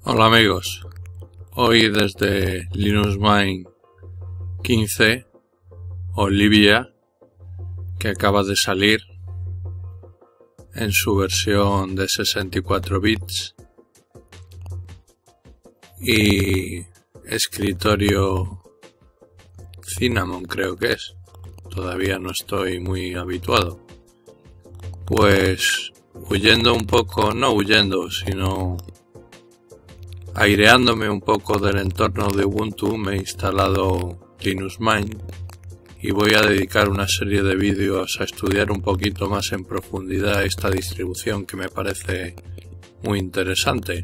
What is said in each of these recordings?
Hola amigos, hoy desde Linux Mint 15 Olivia, que acaba de salir en su versión de 64 bits, y escritorio Cinnamon creo que es, todavía no estoy muy habituado, pues huyendo un poco, no huyendo, sino aireándome un poco del entorno de Ubuntu, me he instalado Linux Mint y voy a dedicar una serie de vídeos a estudiar un poquito más en profundidad esta distribución que me parece muy interesante.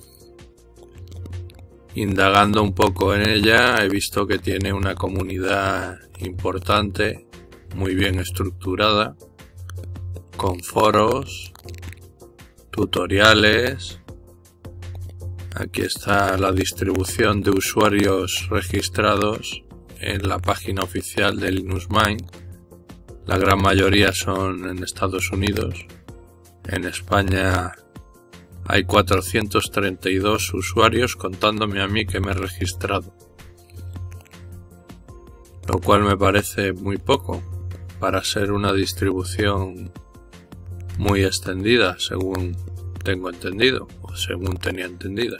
Indagando un poco en ella, he visto que tiene una comunidad importante, muy bien estructurada, con foros, tutoriales. Aquí está la distribución de usuarios registrados en la página oficial de Linux Mint. La gran mayoría son en Estados Unidos. En España hay 432 usuarios, contándome a mí que me he registrado, lo cual me parece muy poco para ser una distribución muy extendida, según tengo entendido, o según tenía entendida.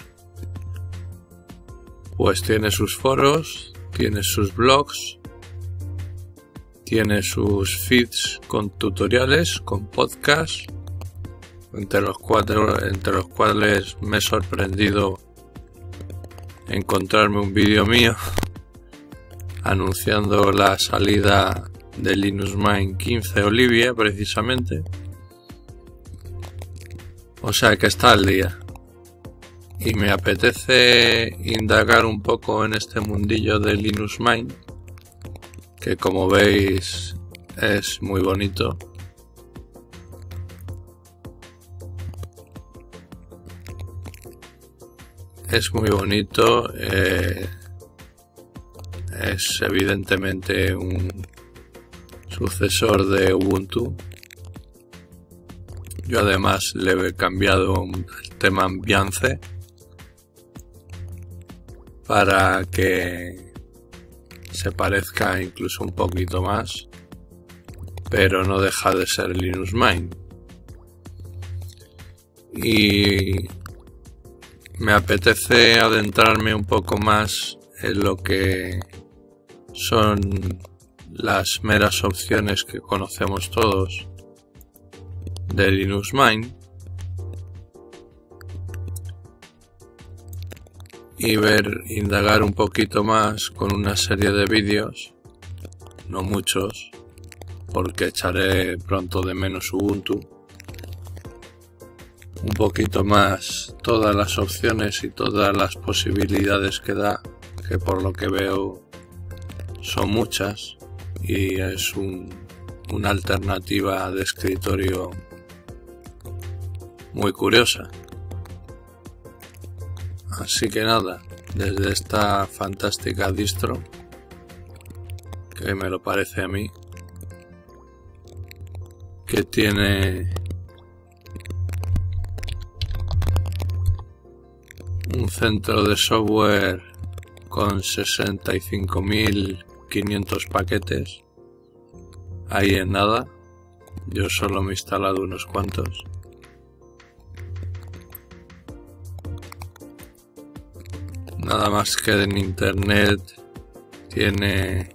Pues tiene sus foros, tiene sus blogs, tiene sus feeds con tutoriales, con podcasts, entre los cuales me he sorprendido encontrarme un vídeo mío anunciando la salida de Linux Mint 15 Olivia, precisamente. O sea que está al día. Y me apetece indagar un poco en este mundillo de Linux Mint, que como veis es muy bonito. Es muy bonito, es evidentemente un sucesor de Ubuntu. Yo además le he cambiado el tema ambiance para que se parezca incluso un poquito más, pero no deja de ser Linux Mint. Y me apetece adentrarme un poco más en lo que son las meras opciones que conocemos todos de Linux Mint y indagar un poquito más con una serie de vídeos, no muchos, porque echaré pronto de menos Ubuntu, un poquito más todas las opciones y todas las posibilidades que da, que por lo que veo son muchas y es una alternativa de escritorio muy curiosa. Así que nada, desde esta fantástica distro, que me lo parece a mí, que tiene un centro de software con 65.500 paquetes, ahí en nada. Yo solo me he instalado unos cuantos. Nada más que en internet tiene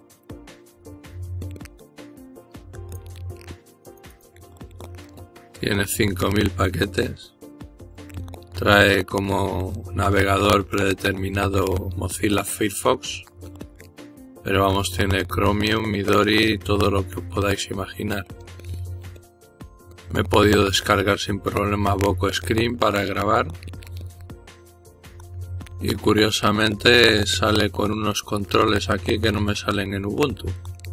tiene 5.000 paquetes. Trae como navegador predeterminado Mozilla Firefox, pero vamos, tiene Chromium, Midori y todo lo que podáis imaginar. Me he podido descargar sin problema Voco Screen para grabar. Y curiosamente sale con unos controles aquí que no me salen en Ubuntu,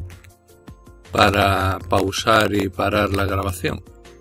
para pausar y parar la grabación.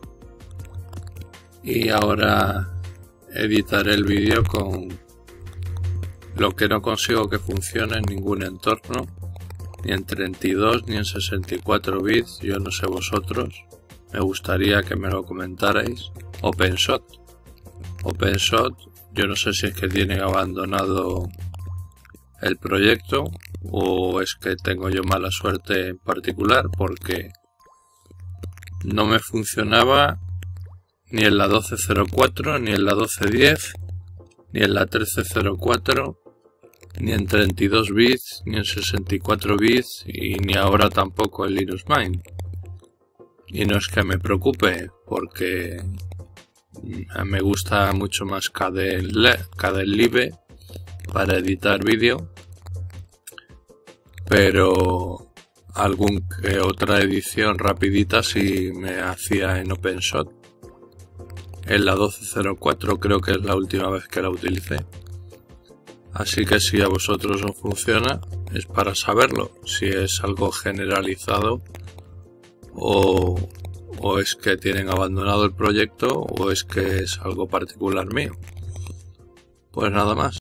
Y ahora editaré el vídeo con lo que no consigo que funcione en ningún entorno, ni en 32 ni en 64 bits, yo no sé vosotros, me gustaría que me lo comentarais. OpenShot Yo no sé si es que tienen abandonado el proyecto o es que tengo yo mala suerte en particular, porque no me funcionaba ni en la 1204, ni en la 1210, ni en la 1304, ni en 32 bits, ni en 64 bits y ni ahora tampoco en Linux Mint. Y no es que me preocupe, porque me gusta mucho más Kdenlive para editar vídeo, pero algún que otra edición rapidita sí me hacía en OpenShot. En la 1204 creo que es la última vez que la utilicé. Así que si a vosotros os funciona, es para saberlo, si es algo generalizado o es que tienen abandonado el proyecto o es que es algo particular mío. Pues nada más.